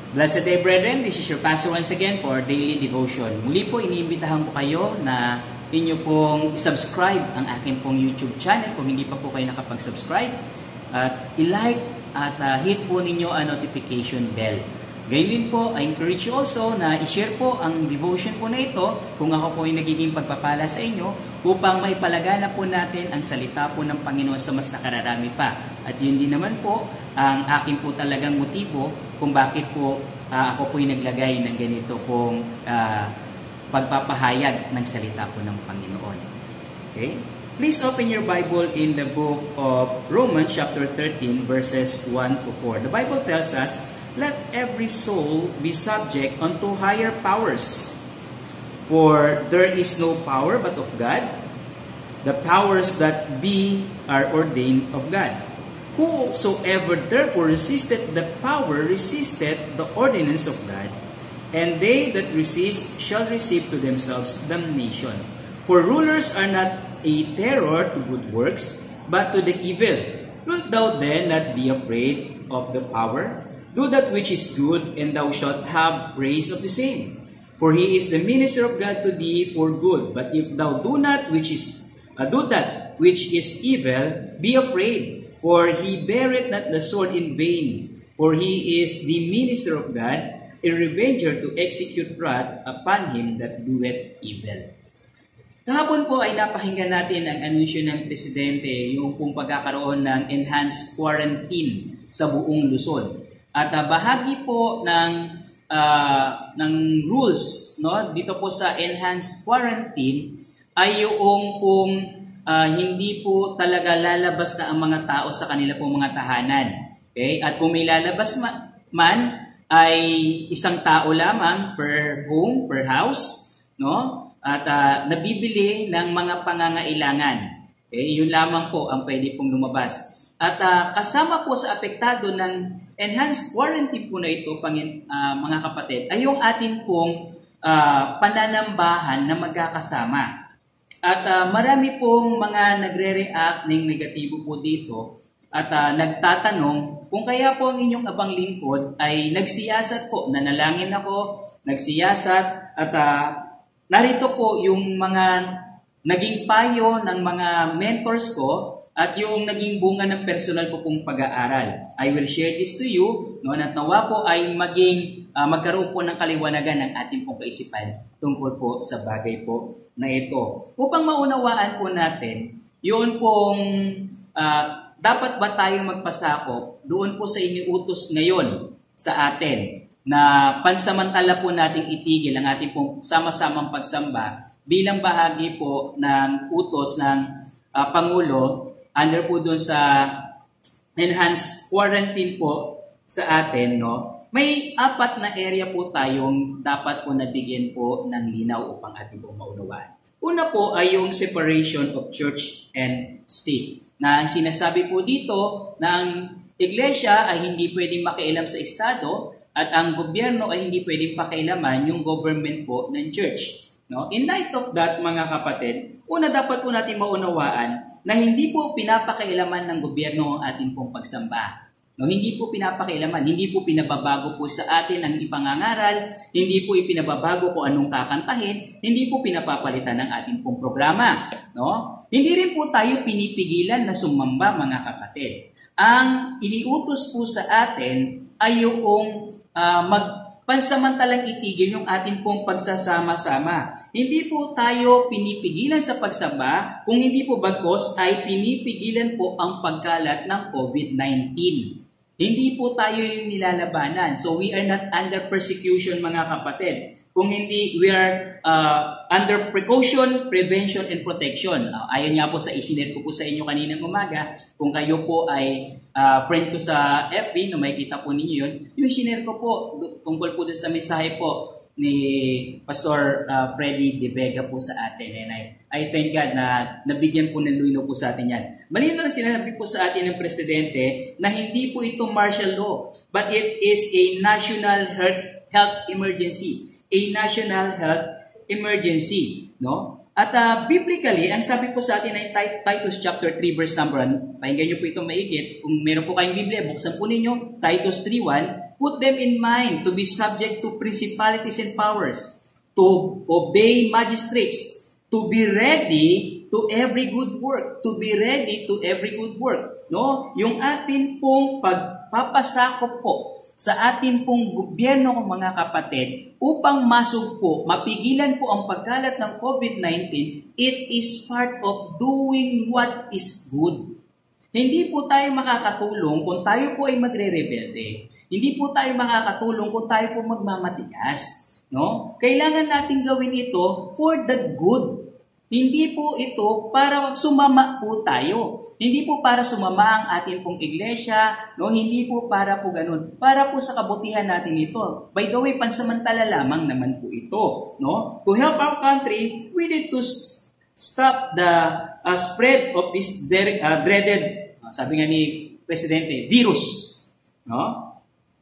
Blessed day, brethren. This is your pastor once again for daily devotion. Muli po, iniimbitahan ko kayo na inyo pong subscribe ang aking pong YouTube channel kung hindi pa po kayo nakapag-subscribe. At i-like at hit po ninyo ang notification bell. Gayun din po, I encourage you also na i-share po ang devotion po na ito kung ako po ay nagiging pagpapala sa inyo upang maipalagana po natin ang salita po ng Panginoon sa mas nakararami pa. At yun din naman po ang akin po talagang motibo kung bakit po ako po ay naglagay ng ganito pong pagpapahayag ng salita po ng Panginoon. Okay? Please open your Bible in the book of Romans chapter 13 verses 1 to 4. The Bible tells us, "Let every soul be subject unto higher powers. For there is no power but of God. The powers that be are ordained of God. Whosoever therefore resisted the power resisted the ordinance of God, and they that resist shall receive to themselves damnation. For rulers are not a terror to good works, but to the evil. Wilt thou then not be afraid of the power? Do that which is good, and thou shalt have praise of the same. For he is the minister of God to thee for good. But if thou do that which is evil, be afraid. For he beareth not the sword in vain. For he is the minister of God, a revenger to execute wrath upon him that doeth evil." Kahapon po ay napakinggan natin ang anunsyo ng Presidente, yung pong pagkakaroon ng enhanced quarantine sa buong Luzon. At bahagi po ng rules, no, dito po sa enhanced quarantine ay yung pong hindi po talaga lalabas na ang mga tao sa kanila pong mga tahanan. Okay? At kung may lalabas man ay isang tao lamang per home, per house, no? At nabibili ng mga pangangailangan. Okay? Yun lamang po ang pwede pong lumabas. At kasama po sa apektado ng enhanced quarantine po na ito, mga kapatid, ay yung atin pong pananambahan na magkakasama. At marami pong mga nagre-react ng negatibo po dito at nagtatanong kung kaya po ang inyong abang lingkod ay nagsiyasat po, nanalangin ako, nagsiyasat at narito po yung mga naging payo ng mga mentors ko at yung naging bunga ng personal ko pong pag-aaral. I will share this to you, no, at nawa po ay magkaroon po ng kaliwanagan ng ating pong kaisipan tungkol po sa bagay po na ito. Upang maunawaan po natin, yun pong dapat ba tayong magpasakop doon po sa iniutos ngayon sa atin na pansamantala po nating itigil ang ating pong sama-samang pagsamba bilang bahagi po ng utos ng Pangulo under po doon sa enhanced quarantine po sa atin, no? May 4 na area po tayong dapat po nabigyan po ng linaw upang ating po maunawaan. Una po ay yung separation of church and state. Na ang sinasabi po dito na ang iglesia ay hindi pwedeng makialam sa estado at ang gobyerno ay hindi pwedeng pakialaman yung government po ng church. No? In light of that, mga kapatid, una dapat po natin maunawaan na hindi po pinapakailaman ng gobyerno ang ating pong pagsamba. No, hindi po pinapakialaman, hindi po pinababago po sa atin ang ipangangaral, hindi po ipinababago kung anong kakantahin, hindi po pinapapalitan ng ating pong programa. No? Hindi rin po tayo pinipigilan na sumamba, mga kapatid. Ang iniutos po sa atin ay yung pansamantalang itigil yung ating pong pagsasama-sama. Hindi po tayo pinipigilan sa pagsamba, kung hindi po bagkos ay pinipigilan po ang pagkalat ng COVID-19. Hindi po tayo yung nilalabanan. So we are not under persecution, mga kapatid. Kung hindi, we are under precaution, prevention, and protection. Ayon nga po sa isinare ko po sa inyo kaninang umaga, kung kayo po ay friend ko sa FB, no, makikita po ninyo yun, yung isinare ko po tungkol po dun sa mensahe po ni Pastor Freddy De Vega po sa atin. And I thank God na nabigyan po ng linaw po sa atin yan. Malinaw na sinabi po sa atin ng Presidente na hindi po ito martial law, but it is a national health emergency. A national health emergency. No? At biblically, ang sabi po sa atin ay Titus chapter 3 verse number 1. Pakinggan niyo po itong maigit. Kung meron po kayong Biblia, buksan po ninyo Titus 3:1. Put them in mind to be subject to principalities and powers, to obey magistrates, to be ready to every good work. To be ready to every good work. No? Yung atin pong pagpapasakop po sa ating pong gobyerno, mga kapatid, upang masugpo, mapigilan po ang pagkalat ng COVID-19, it is part of doing what is good. Hindi po tayo makakatulong kung tayo po ay magre-rebelde. Hindi po tayo makakatulong kung tayo po magmamatigas. No? Kailangan natin gawin ito for the good. Hindi po ito para sumama po tayo. Hindi po para sumama ang ating pong iglesia. No? Hindi po para po ganun. Para po sa kabutihan natin ito. By the way, pansamantala lamang naman po ito. No? To help our country, we need to stop the spread of this dreaded, sabi nga ni Presidente, virus. No?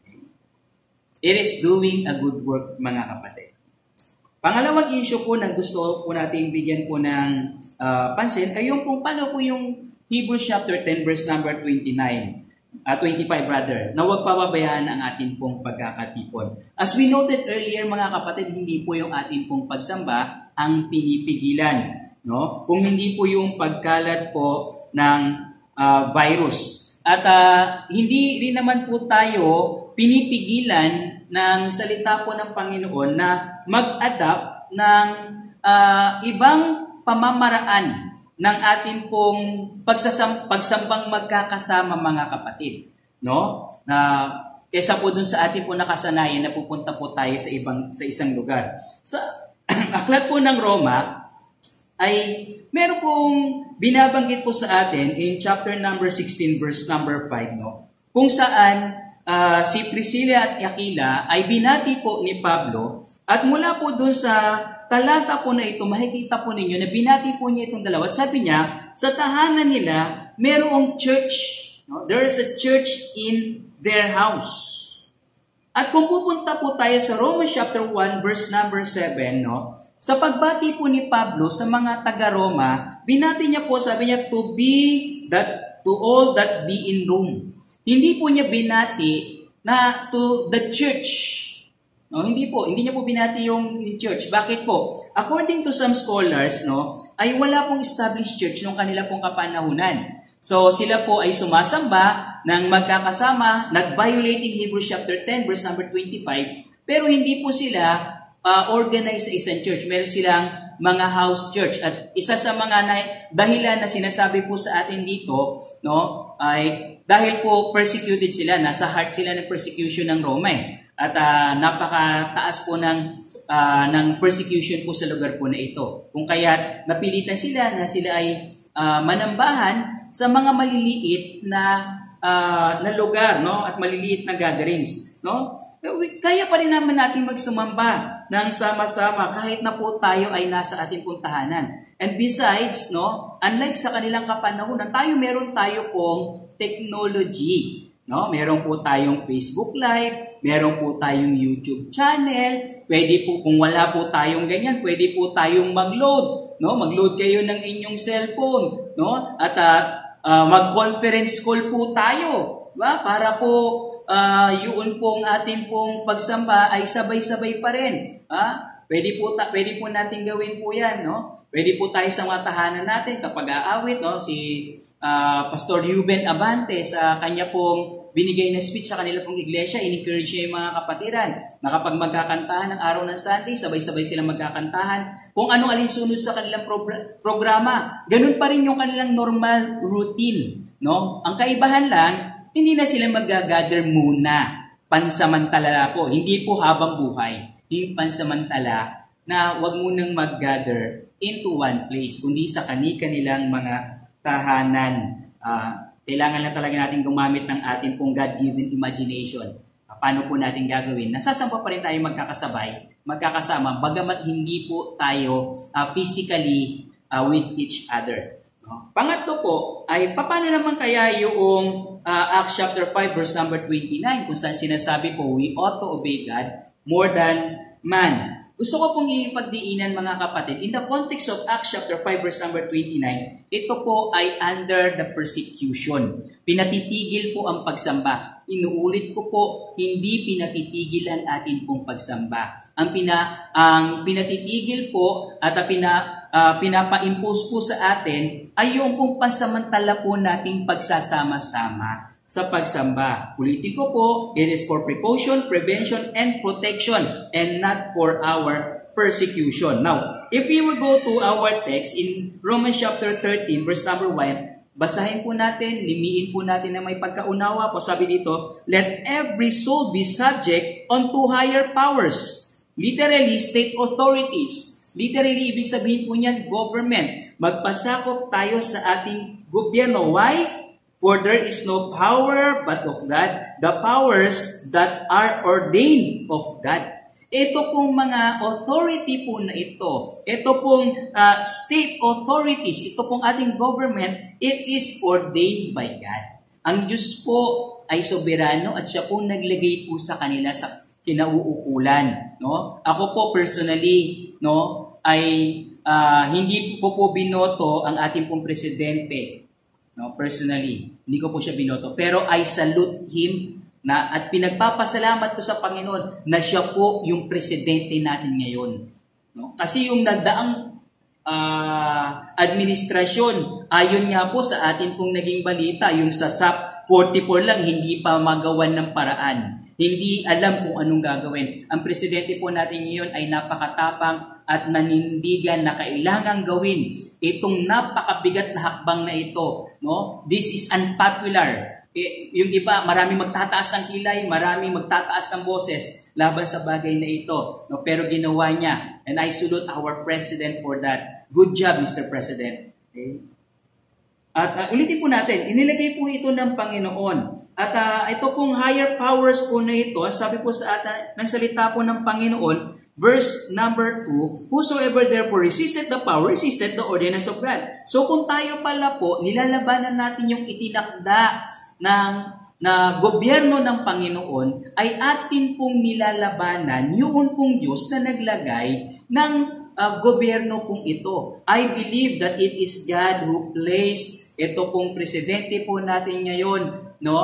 It is doing a good work, mga kapatid. Pangalawang issue po na gusto po natin bigyan po ng pansin ay yung kung paano po yung Hebrews chapter 10 verse number 25 rather, na huwag pababayaan ang ating pong pagkakatipon. As we noted earlier, mga kapatid, hindi po yung ating pong pagsamba ang pinipigilan. No? Kung hindi po yung pagkalat po ng virus. At hindi rin naman po tayo pinipigilan ng salita po ng Panginoon na mag-adapt ng ibang pamamaraan ng ating pong pagsambang magkakasama, mga kapatid. No? Kaysa po dun sa ating po nakasanayan na pupunta po tayo sa isang lugar. Sa aklat po ng Roma ay meron pong binabanggit po sa atin in chapter number 16 verse number 5, no? Kung saan si Priscilla at Aquila ay binati po ni Pablo, at mula po dun sa talata po na ito, makikita po ninyo na binati po niya itong dalawa. At sabi niya, sa tahanan nila, merong church. No? There is a church in their house. At kung pupunta po tayo sa Romans chapter 1 verse number 7, no? Sa pagbati po ni Pablo sa mga taga-Roma, binati niya po, sabi niya, to all that be in Rome. Hindi po niya binati na to the church. No, hindi niya po binati yung church. Bakit po? According to some scholars, no, ay wala pong established church nung kanila pong kapanahunan. So sila po ay sumasamba ng magkakasama, not violating Hebrews chapter 10 verse number 25, pero hindi po sila organized sa isang church. Meron silang mga house church. At isa sa mga dahilan na sinasabi po sa atin dito, no, ay dahil po persecuted sila, nasa heart sila ng persecution ng Roma. At napakataas po ng persecution po sa lugar po na ito. Kung kaya napilitan sila na sila ay manambahan sa mga maliliit na lugar, no, at maliliit na gatherings, no? Kaya pa rin naman natin magsumamba ng sama-sama kahit na po tayo ay nasa ating pong tahanan. And besides, no, unlike sa kanilang kapanahunan, meron tayo pong technology. No? Meron po tayong Facebook Live, meron po tayong YouTube channel, pwede po, kung wala po tayong ganyan, pwede po tayong mag-load. No? Mag-load kayo ng inyong cellphone. No? At mag-conference call po tayo. Diba? Para po yun pong ating pong pagsamba ay sabay-sabay pa rin. Pwede po natin gawin po yan, no? Pwede po tayo sa mga tahanan natin kapag aawit, no? Si Pastor Ruben Abante sa kanya pong binigay na speech sa kanila pong iglesia, in-encourage niya yung mga kapatiran na kapag magkakantahan ng araw ng Sunday, sabay-sabay silang magkakantahan. Kung anong alinsunod sa kanilang programa, ganun pa rin yung kanilang normal routine, no? Ang kaibahan lang, hindi na sila mag-gather muna. Pansamantala po. Hindi po habang buhay. Hindi pansamantala na wag munang mag-gather into one place, kundi sa kanilang mga tahanan. Kailangan lang talaga natin gumamit ng ating pong God-given imagination. Paano po natin gagawin? Nasasamba pa rin tayo magkakasama, bagamat hindi po tayo physically with each other. Pangatlo po ay paano naman kaya yung Acts chapter 5 verse number 29 kung saan sinasabi po we ought to obey God more than man. Gusto ko pong ipagdiinan, mga kapatid, in the context of Acts chapter 5 verse number 29, ito po ay under the persecution. Pinatitigil po ang pagsamba. Inuulit ko po, hindi pinatitigil ang atin pong pagsamba. Ang pinatitigil po at pinapa-impose po sa atin ay yung pong pansamantala po nating pagsasama-sama sa pagsamba. Politiko po, it is for precaution, prevention, and protection, and not for our persecution. Now, if we will go to our text in Romans chapter 13, verse number 1, basahin po natin, limiin po natin na may pagkaunawa po. Sabi dito, let every soul be subject unto higher powers. Literally, state authorities. Literally, ibig sabihin po niyan, government. Magpasakop tayo sa ating gobyerno. Why? For there is no power but of God, the powers that are ordained of God. Ito pong mga authority po na ito pong state authorities, ito pong ating government, it is ordained by God. Ang Diyos po ay soberano at siya po naglagay po sa kanila sa kinauukulan. No? Ako po personally, no, ay hindi po binoto ang ating pong presidente. No, personally, hindi ko po siya binoto. Pero I salute him at pinagpapasalamat ko sa Panginoon na siya po yung presidente natin ngayon. No? Kasi yung nagdaang administrasyon, ayon nga po sa atin pong naging balita, yung sa SAP 44 lang, hindi pa magawan ng paraan. Hindi alam kung anong gagawin. Ang presidente po natin ngayon ay napakatapang at nanindigan na kailangang gawin itong napakabigat na hakbang na ito. No? This is unpopular. Yung iba, marami magtataas ang kilay, marami magtataas ang boses laban sa bagay na ito. No? Pero ginawa niya. And I salute our President for that. Good job, Mr. President. Okay? At ulitin po natin, inilagay po ito ng Panginoon. At ito pong higher powers po na ito, sabi po sa atin, ng salita po ng Panginoon, verse number 2, whosoever therefore resisted the power, resisted the ordinance of God. So kung tayo pala po, nilalabanan natin yung itinakda na gobyerno ng Panginoon, ay atin pong nilalabanan yun pong Diyos na naglagay ng gobyerno pong ito. I believe that it is God who placed ito pong presidente po natin ngayon, no?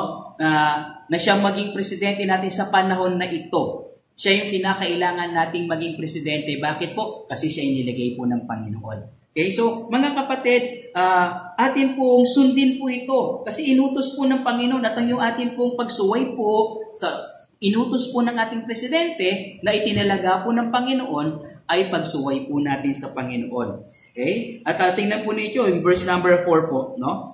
Na siya maging presidente natin sa panahon na ito. Siya yung kinakailangan nating maging presidente. Bakit po? Kasi siya yung nilagay po ng Panginoon. Okay, so mga kapatid, atin pong sundin po ito. Kasi inutos po ng Panginoon at ang yung atin pong pagsuway po sa inutos po ng ating presidente na itinalaga po ng Panginoon ay pagsuway po natin sa Panginoon. Okay? At tingnan po ninyo in verse number 4 po, no?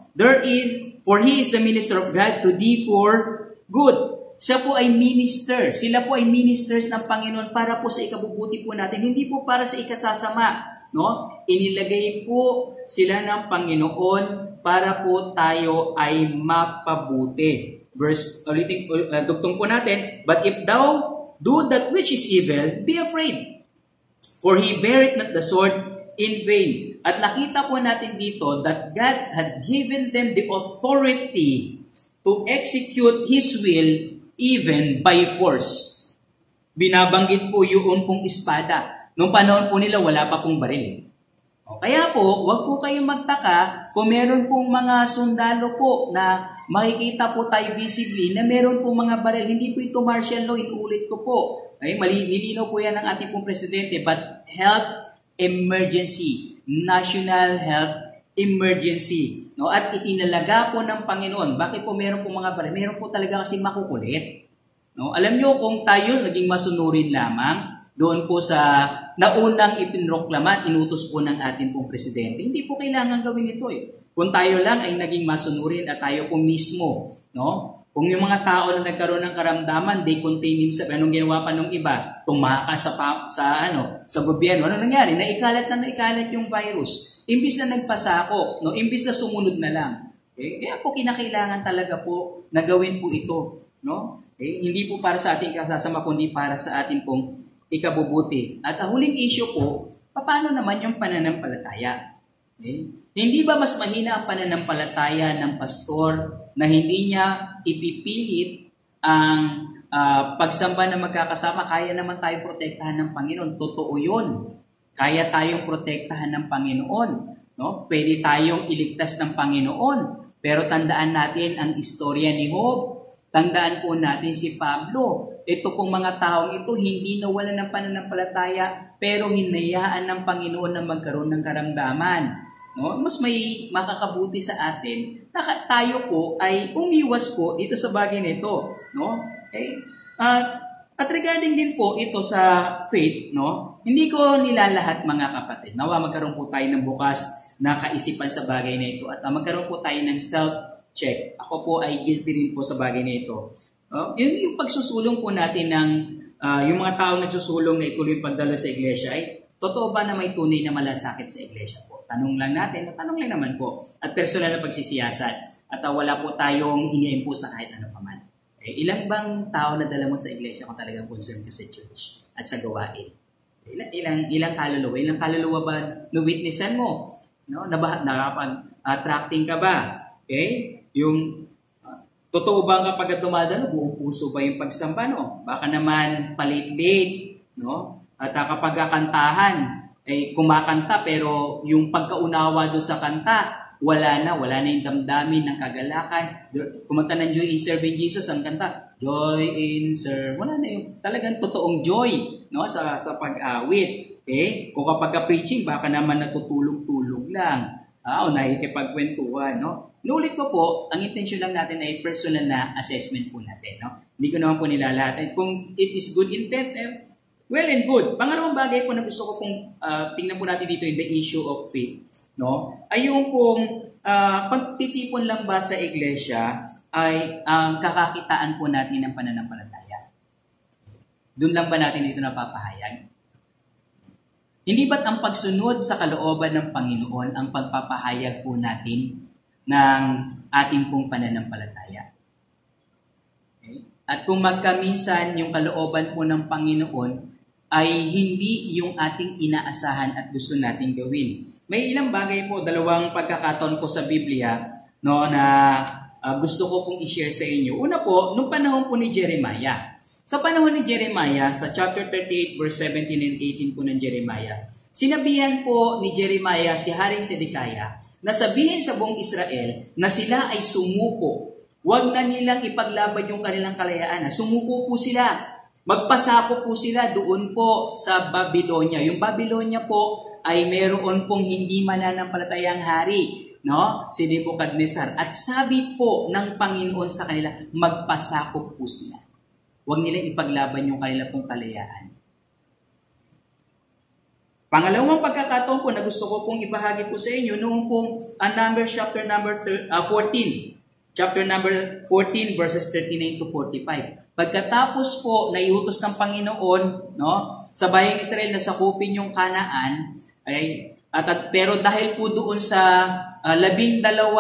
For he is the minister of God to thee for good. Siya po ay minister. Sila po ay ministers ng Panginoon para po sa ikabubuti po natin. Hindi po para sa ikasasama. No? Inilagay po sila ng Panginoon para po tayo ay mapabuti. Dugtong po natin, but if thou do that which is evil, be afraid. For he beareth not the sword in vain. At nakita po natin dito that God had given them the authority to execute His will even by force. Binabanggit po yun pong espada. Noong panahon po nila, wala pa pong baril. Kaya po, wag po kayong magtaka kung meron pong mga sundalo po na makikita po tayo visibly na meron pong mga baril. Hindi po ito martial law, inuulit ko po. Ay, nilinaw po yan ng ating pong presidente, but health emergency, national health emergency. No? At itinalaga po ng Panginoon. Bakit po meron pong mga baril? Meron po talaga kasi makukulit. No? Alam nyo, kung tayo naging masunurin lamang, doon po sa naunang ipinroklama, inutos po ng ating pong presidente. Hindi po kailangan gawin ito eh. Kung tayo lang ay naging masunurin at tayo po mismo, no? Kung yung mga tao na nagkaroon ng karamdaman, they contain themselves. Anong ginawa pa nung iba? Tumakas sa gobyerno. Ano nangyari? Naikalat yung virus. Imbis na nagpasako, no? Imbis na sumunod na lang. Okay? Kaya po kinakailangan talaga po na gawin po ito, no? Okay? Hindi po para sa ating kasasama, kundi para sa ating pong ikabubuti. At ang huling issue po, paano naman yung pananampalataya? Okay? Hindi ba mas mahina ang pananampalataya ng pastor na hindi niya ipipilit ang pagsamba na magkakasama? Kaya naman tayo protektahan ng Panginoon. Totoo yun. Kaya tayong protektahan ng Panginoon. No? Pwede tayong iligtas ng Panginoon. Pero tandaan natin ang istorya ni Job. Tandaan po natin si Pablo. Ito pong mga taong ito, hindi nawalan ng pananampalataya, pero hinayaan ng Panginoon na magkaroon ng karamdaman. No? Mas may makakabuti sa atin na tayo po ay umiwas po dito sa bagay nito. No? Okay? At regarding din po ito sa faith, no? Hindi ko nilalahat mga kapatid. Nawa magkaroon po tayo ng bukas na kaisipan sa bagay na ito at magkaroon po tayo ng self-check. Ako po ay guilty rin po sa bagay na ito. Yung pagsusulong po natin ng yung mga taong nagsusulong na ituloy pagdalo sa iglesia ay totoo ba na may tunay na malasakit sa iglesia po? Tanong lang natin, tanong lang naman po. At personal na pagsisiyasat. At wala po tayong ini-impose sa kahit ano paman. Ilang bang tao na dala mo sa iglesia kung talagang concerned ka sa church at sa gawain? Ilang kaluluwa ba na-witnessan mo? No? Nakapag-attracting ka ba? Okay? Yung totoo ba kapag dumadalo, buong puso ba yung pagsamba? No? Baka naman palit-late, no? At kapag kantahan, kumakanta pero yung pagkaunawa doon sa kanta, wala na yung damdamin ng kagalakan. Kumanta ng Joy in Serving Jesus, ang kanta, Joy in Serve. Wala na yung talagang totoong joy, no, sa pag-awit. Okay? Kung kapag preaching, baka naman natutulog-tulog lang. O nakikipagkwentuhan, no? Nulit ko po, ang intention lang natin ay personal na assessment po natin, no? Hindi ko naman po nilalahat. At kung it is good intent, well and good. Pangalawang bagay po na gusto ko pong tingnan po natin dito in the issue of faith, no? Ay yung pong pagtitipon lang ba sa iglesia ay kakakitaan po natin ng pananampalataya. Doon lang ba natin ito napapahayag? Hindi ba't ang pagsunod sa kalooban ng Panginoon ang pagpapahayag po natin ng ating pong pananampalataya? Okay? At kung magkaminsan yung kalooban po ng Panginoon ay hindi yung ating inaasahan at gusto nating gawin. May ilang bagay po, dalawang pagkakataon po sa Biblia, no, na gusto ko pong i-share sa inyo. Una po, nung panahon po ni Jeremiah. Sa panahon ni Jeremiah, sa chapter 38, verse 17 and 18 po ng Jeremiah, sinabihan po ni Jeremiah si Haring Sedekiah na sabihin sa buong Israel na sila ay sumuko. Huwag na nilang ipaglaban yung kanilang kalayaan. Sumuko po sila. Magpasako po sila doon po sa Babylonia. Yung Babylonia po ay meron pong hindi mananampalatayang hari, no? Si Nebuchadnezzar. At sabi po ng Panginoon sa kanila, magpasako po sila. Huwag nilang ipaglaban yung kanila pong kalayaan. Pangalawang pagkakataon po na gusto ko pong ibahagi po sa inyo noong pong Numbers chapter number 14. Chapter number 14 verses 39 to 45. Pagkatapos po na iutos ng Panginoon, no, sa bayang Israel na sakupin yung Kanaan, pero dahil po doon sa 12,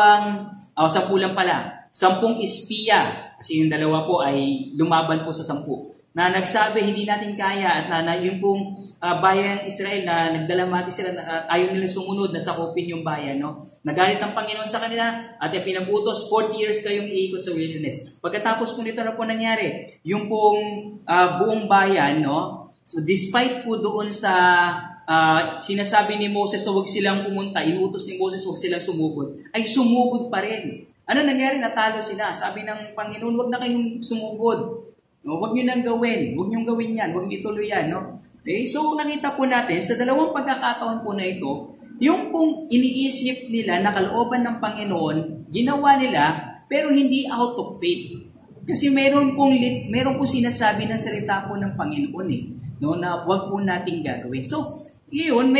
10 pala, 10 espiya, kasi yung dalawa po ay lumaban po sa 10, na nagsabi, hindi natin kaya, at na yung pong bayan Israel na nagdalamati sila, ayaw nila sumunod na sakupin yung bayan, no? Nagalit ng Panginoon sa kanila, at pinag-utos, 40 years kayong iikot sa wilderness. Pagkatapos po nito na po nangyari, yung pong buong bayan, no? So despite po doon sa sinasabi ni Moses na huwag silang pumunta, inutos ni Moses huwag silang sumugod, ay sumugod pa rin. Ano nangyari? Natalo sila. Sabi ng Panginoon, huwag na kayong sumugod. No, huwag nyo nang gawin. Huwag nyo gawin yan. Huwag nyo ituloy yan. No? Okay? So, nakita po natin, sa dalawang pagkakataon po na ito, yung pong iniisip nila na kalooban ng Panginoon, ginawa nila, pero hindi out of faith. Kasi meron pong sinasabi ng salita po ng Panginoon no, na huwag po natin gagawin. So, yun,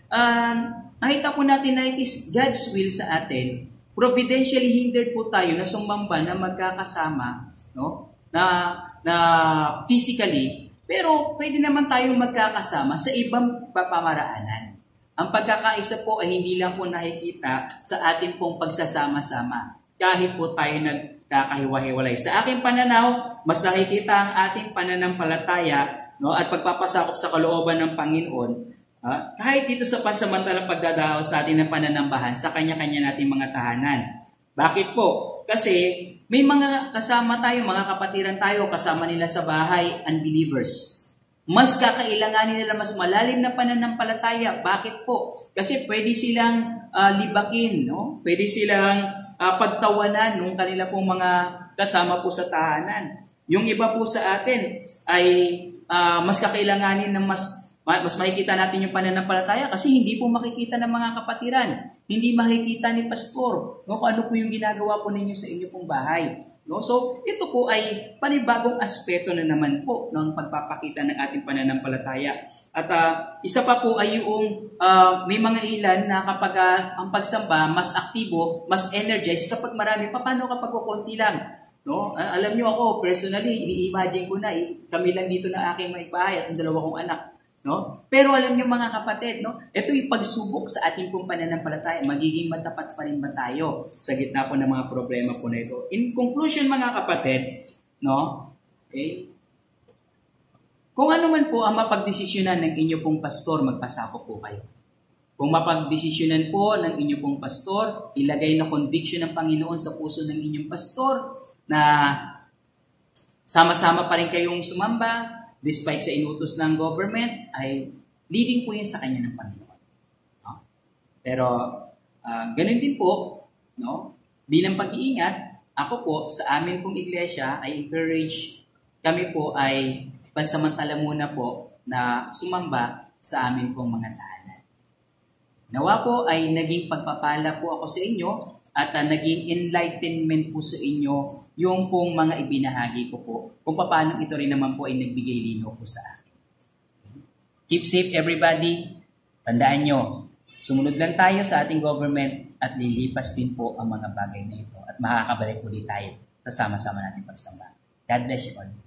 nakita po natin na it is God's will sa atin. Providentially hindered po tayo na sumamba na magkakasama, no? Na physically, pero pwede naman tayong magkakasama sa ibang pamaraanan. Ang pagkakaisa po ay hindi lang po nakikita sa atin pong pagsasama-sama. Kahit po tayo nagkakahiwa-hiwalay. Sa aking pananaw, mas nakikita ang ating pananampalataya, no, at pagpapasakop sa kalooban ng Panginoon, kahit dito sa pansamantalang pagdadaos sa atin ng pananambahan sa kanya-kanya nating mga tahanan. Bakit po? Kasi may mga kasama tayo, mga kapatiran tayo, kasama nila sa bahay, unbelievers. Mas kakailanganin nila mas malalim na pananampalataya. Bakit po? Kasi pwede silang libakin, no? Pwede silang pagtawanan ng kanila pong mga kasama po sa tahanan. Yung iba po sa atin ay mas kakailanganin ng mas makikita natin yung pananampalataya kasi hindi po makikita ng mga kapatiran. Hindi makikita ni pastor, no, kung ano po yung ginagawa po ninyo sa inyo pong bahay. No? So, ito po ay panibagong aspeto na naman po ng pagpapakita ng ating pananampalataya. At isa pa po ay yung may mga ilan na kapag ang pagsamba mas aktibo, mas energized kapag marami. Paano kapag konti lang? No? Alam niyo ako, personally, ini-imagine ko na, kami lang dito na aking may bahay at ang dalawa kong anak. No? Pero alam niyo mga kapatid, no? Ito yung pagsubok sa ating pong pananampalataya. Magiging matapat pa rin ba tayo sa gitna po ng mga problema po na ito? In conclusion mga kapatid, no? Okay? Kung ano man po ang mapagdesisyonan ng inyo pong pastor, magpasako po kayo. Kung mapagdesisyonan po ng inyo pong pastor, ilagay na conviction ng Panginoon sa puso ng inyong pastor na sama-sama pa rin kayong sumamba, despite sa inutos ng government, ay leading po yun sa kanya ng Panginoon. No? Pero, ganun din po, no? Bilang pag-iingat, ako po, sa amin pong iglesia, ay encourage, kami po ay pansamantala muna po na sumamba sa amin pong mga tahanan. Nawa po ay naging pagpapala po ako sa inyo at naging enlightenment po sa inyo yung pong mga ibinahagi ko po kung paano ito rin naman po ay nagbigay linaw po sa akin. Keep safe everybody. Tandaan nyo, sumunod lang tayo sa ating government at lilipas din po ang mga bagay na ito at makakabalik ulit tayo sa sama-sama natin pagsamba. God bless you all.